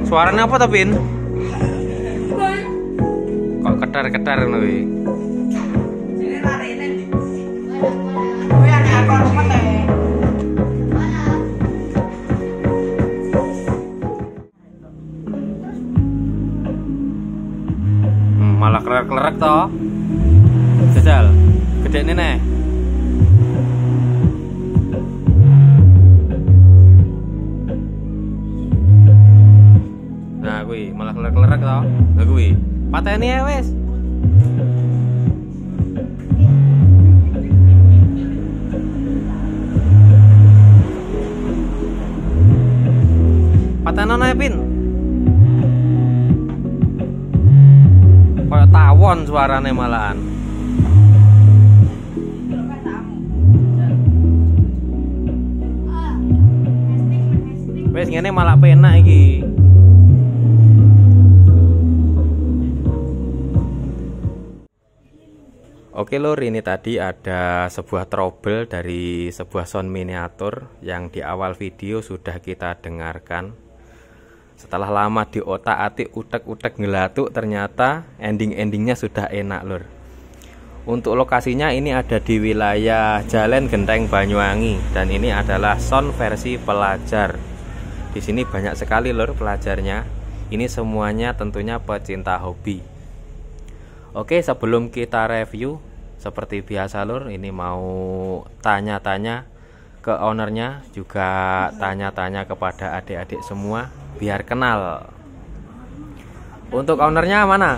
Suaranya apa tuh, Pin? Kok ketar-ketar ngono kuwi? Malah klerak-klerak toh. Jajal. Gede nih. Nah, kuwi malah klerak-klerak toh. Lah kuwi. Pateni ae wis. Patenono ae, Pin. Kayak tawon suarane malahan. Wes ngene malah penak iki. Oke lur, ini tadi ada sebuah trouble dari sebuah sound miniatur yang di awal video sudah kita dengarkan. Setelah lama di otak-atik, utek-utek ngelatuk, ternyata ending-endingnya sudah enak lur. Untuk lokasinya ini ada di wilayah Jalan Genteng Banyuwangi, dan ini adalah sound versi pelajar. Di sini banyak sekali lur pelajarnya. Ini semuanya tentunya pecinta hobi. Oke, sebelum kita review, seperti biasa lur, ini mau tanya-tanya ke ownernya, juga tanya-tanya kepada adik-adik semua biar kenal. Untuk ownernya mana?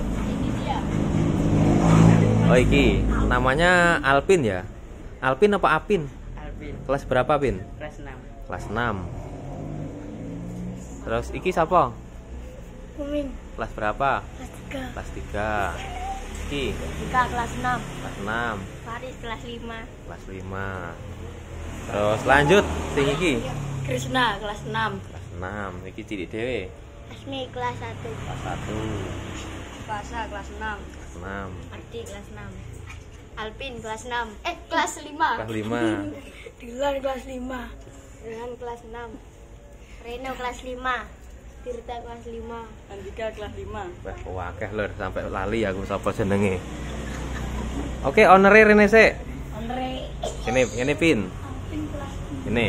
Oh iki, namanya Alpin ya? Alpin apa Apin? Alpin. Kelas berapa, Pin? Kelas 6. Kelas 6. Terus iki siapa? Kuming. Kelas berapa? Kelas 3. Kelas 3. Iki Ika kelas 6. kelas 6. Faris kelas 5. Kelas 5. Terus lanjut sing iki. Krisna kelas 6. Kelas 6. Iki cilik dhewe. Asmi kelas 1. Kelas 1. Fasa kelas 6. Kelas 6. Ardi kelas 6. Alpin kelas 6. Kelas 5. Kelas 5. Dilan kelas 5. Dilan kelas 6. Reno kelas 5. Tirta kelas 5. Andika kelas 5. Wah, akeh lur, sampai lali aku sapa jenenge. Oke, owner-e rene sik. Andre. Ini Pin. Alpin kelas 5. Ini.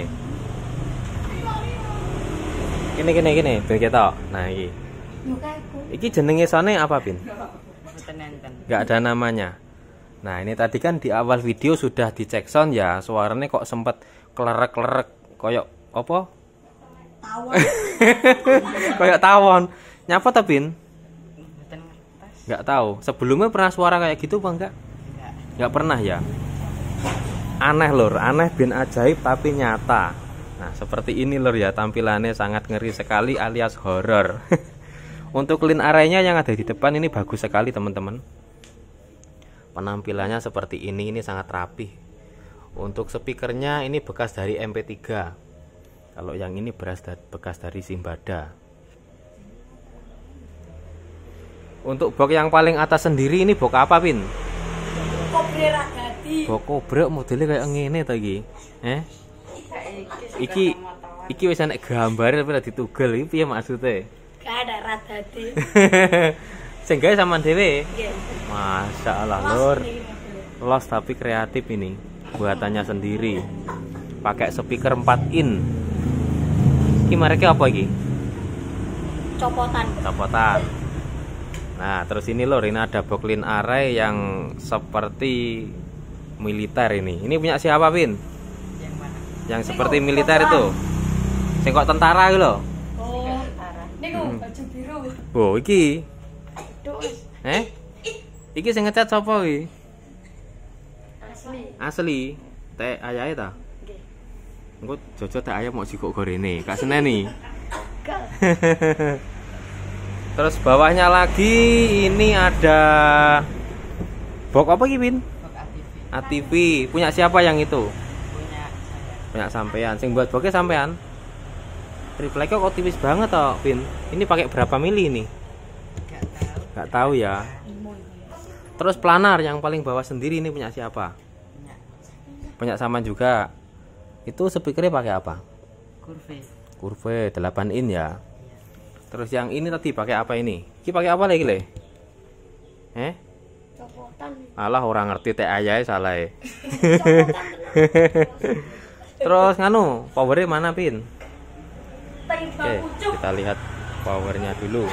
Gini, ben ketok. Nah, iki. Mukaku. Iki jenenge sone apa, Pin? Mboten enten. Nggak ada namanya. Nah, ini tadi kan di awal video sudah dicek sound ya, suaranya kok sempet klerek-klerek koyok apa? Tawon. Kayak tawon. Nyapa ta, Pin? Mboten ngertos. Nggak tahu. Sebelumnya pernah suara kayak gitu apa enggak? Enggak. Nggak pernah ya. Aneh lur, aneh bin ajaib tapi nyata. Nah, seperti ini lur ya, tampilannya sangat ngeri sekali alias horor. Untuk clean area-nya yang ada di depan ini bagus sekali teman-teman. Penampilannya seperti ini sangat rapih. Untuk speakernya ini bekas dari MP3. Kalau yang ini bekas dari Simbada. Untuk box yang paling atas sendiri ini box apa, Pin? Kobre ragati. Box kobrek modelnya kayak ngene ta iki. Iki wis enek gambare tapi ora ditugel iki piye maksude? Gak ada radati. Sing gawe sampean dhewe. Nggih. Masya Allah lur. Los tapi kreatif ini. Buatannya sendiri. Pakai speaker 4 in. Iki mereknya apa iki? Copotan. Copotan. Nah, terus ini lur, ini ada box clean array yang seperti militer ini. Ini punya siapa, Pin? Yang mana? Yang seperti militer itu. Sing kok tentara gitu loh. Oh. Tara. Niku baju biru. Oh, iki. Terus Iki sing ngecat sapa iki? asli. Asli. Teh ayahe ta? Nggih. Engko jojo teh ayam mau sikok gorene, gak seneni. Gal. Terus bawahnya lagi ini ada box apa iki, Pin? Bok ATV. ATV. Punya siapa yang itu? Punya saya. Punya sampean. Sing buat boxnya sampean. Refleksnya kok tipis banget toh, Pin. Ini pakai berapa mili ini? Enggak tahu. Gak tahu ya. Terus planar yang paling bawah sendiri ini punya siapa? Punya Punya sama juga. Itu speakernya pakai apa? kurve. Curve 8 in ya. Iya. Terus yang ini tadi pakai apa ini? Ini pakai apa lagi le? Copotan. Alah orang ngerti teh ayahe salah. Terus nganu, powernya mana Pin? Oke, kita lihat powernya dulu.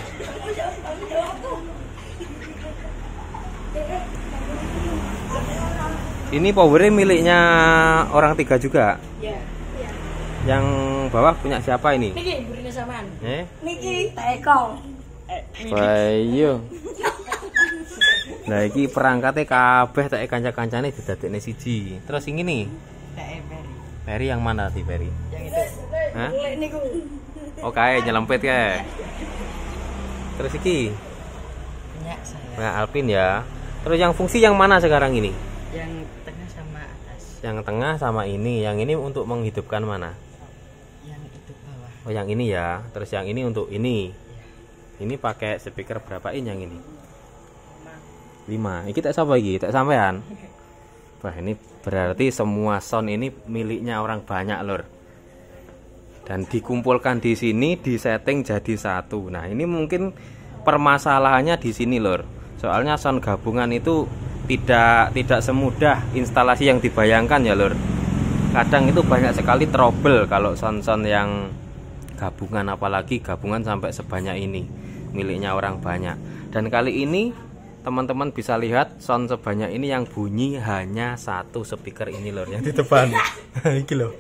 Ini powernya miliknya orang 3 juga. Ya. Yang bawah punya siapa ini? Niki burine sampean. Niki Taekong. Bayo. Nah iki perangkatnya kabeh tak kanca-kancane didadekne siji. Terus ini nih. Peri. Peri yang mana sih Peri? Yang itu. Hah? Niku. Oke, nyelempet ya. Terus iki Punya saya. nah, Alpin ya. Terus yang fungsi yang mana sekarang ini? Yang tengah sama atas. Yang tengah sama ini. Yang ini untuk menghidupkan mana? Yang itu bawah. Oh, yang ini ya. Terus yang ini untuk ini. Ini pakai speaker berapa in yang ini? 5. Ini tak siapa lagi? Tak sampean. Wah, ini berarti semua sound ini miliknya orang banyak, Lur. Dan dikumpulkan di sini, disetting jadi satu. Nah, ini mungkin permasalahannya di sini, Lur. Soalnya sound gabungan itu tidak semudah instalasi yang dibayangkan ya, Lur. Kadang itu banyak sekali trouble kalau sound-sound yang gabungan, apalagi gabungan sampai sebanyak ini, miliknya orang banyak. Dan kali ini teman-teman bisa lihat sound sebanyak ini yang bunyi hanya satu speaker ini, Lur, yang di depan. Iki loh.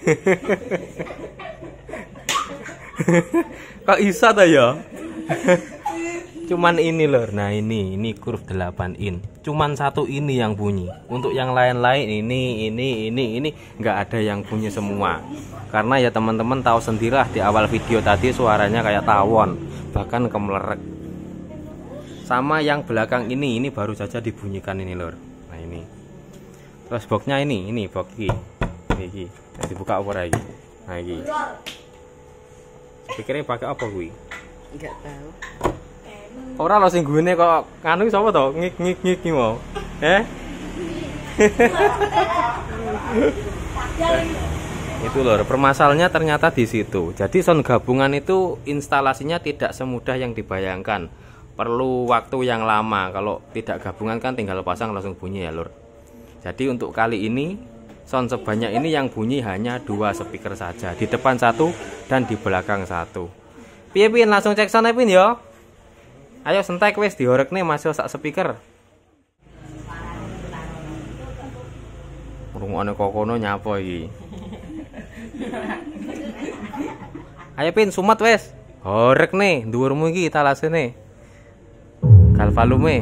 Kok bisa ta ya? Cuman ini, Lur. Nah, ini curve 8 in. Cuman satu ini yang bunyi. Untuk yang lain-lain ini nggak ada yang bunyi semua. Karena ya teman-teman tahu sendirilah di awal video tadi suaranya kayak tawon, bahkan kemelerek. Sama yang belakang ini baru saja dibunyikan ini, Lur. Nah, ini. Terus boxnya ini box iki. Iki. Dibuka apa lagi? Nah, iki. Pikirnya pakai apa kuwi? Enggak tahu. Ora lho sing gune kok nganu sapa to? Ngik iki mau. Itu Lur, permasalahannya ternyata di situ. Jadi sound gabungan itu instalasinya tidak semudah yang dibayangkan. Perlu waktu yang lama. Kalau tidak gabungan kan tinggal pasang langsung bunyi ya, Lur. Jadi untuk kali ini sound sebanyak ini yang bunyi hanya 2 speaker saja, di depan 1 dan di belakang 1. Piye Pin, langsung cek sound Pin ya. Ayo sentek wis dihorekne masuk sak speaker. Rungokne kokono nyapa iki. Ayo Pin sumet wis. Horekne dhuwurmu iki talasene. Gal volume.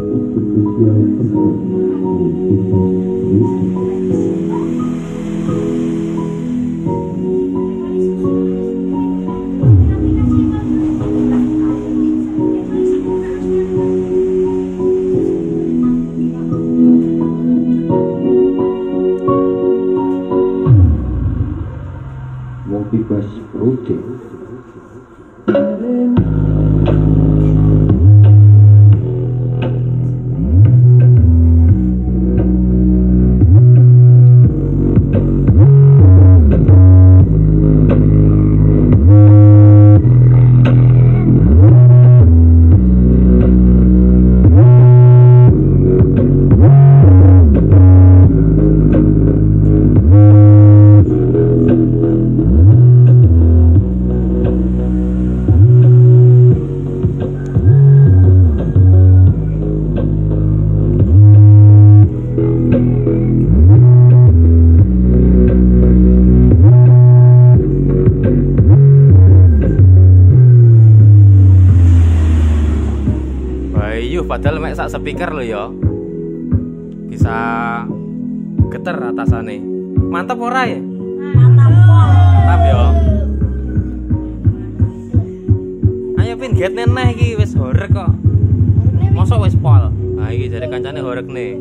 Wong bebas prode. Padahal mek sak speaker lo ya bisa geter atasane. Mantap ora ya? Mantap ya. Ayo Pin get neneh iki wis horek kok. Mosok wis pol. Nah iki jare kancane horek nih.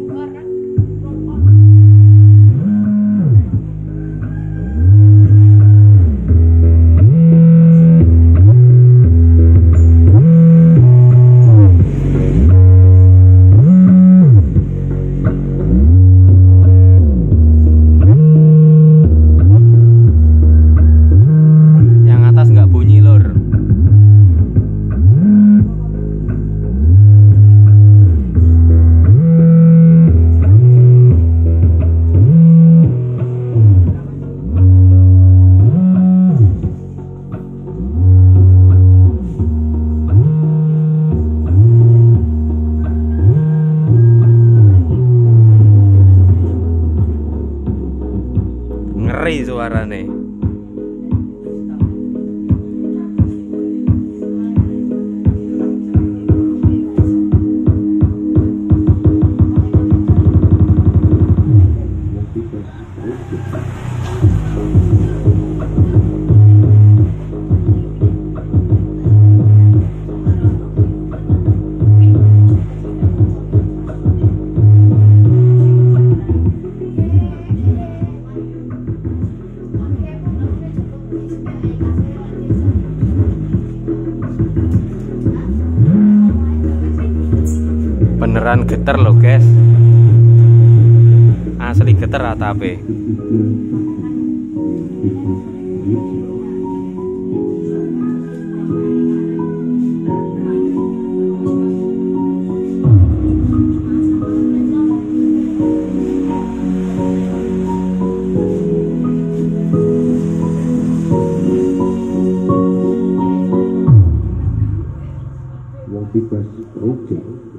suarane. Beneran geter loh guys, asli geter atape. Wong bebas Rode.